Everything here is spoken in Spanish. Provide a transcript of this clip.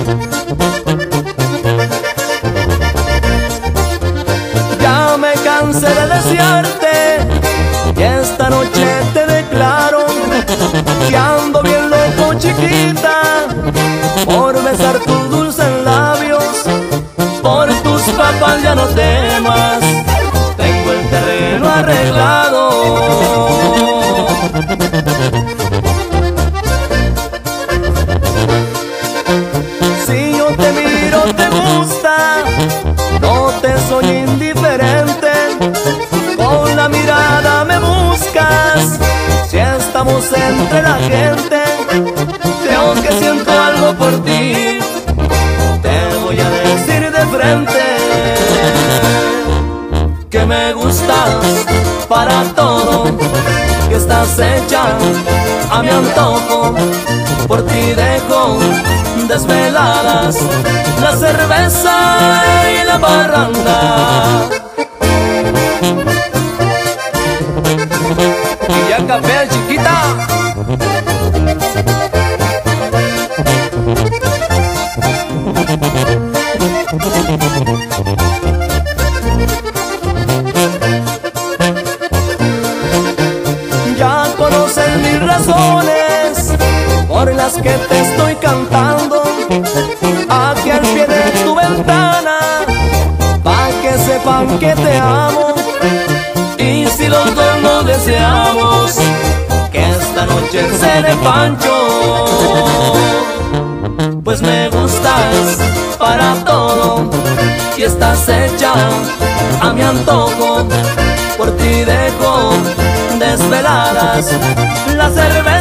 Ya me cansé de desearte y esta noche te declaro que ando bien loco, chiquita, por besar tus dulces labios. Por tus papas ya no temas, tengo el terreno arreglado. Si yo te miro te gusta, no te soy indiferente. Con la mirada me buscas, si estamos entre la gente. Creo que siento algo por ti, te voy a decir de frente que me gustas para todo, que estás hecha a mi antojo. Por ti dejo desveladas la cerveza y la parranda. Y ya café, chiquita. Ya conoces mis razones por las que te estoy cantando aquí al pie de tu ventana, pa' que sepan que te amo. Y si los dos no deseamos que esta noche cene Pancho, pues me gustas para todo y estás hecha a mi antojo. Por ti dejo desveladas la cerveza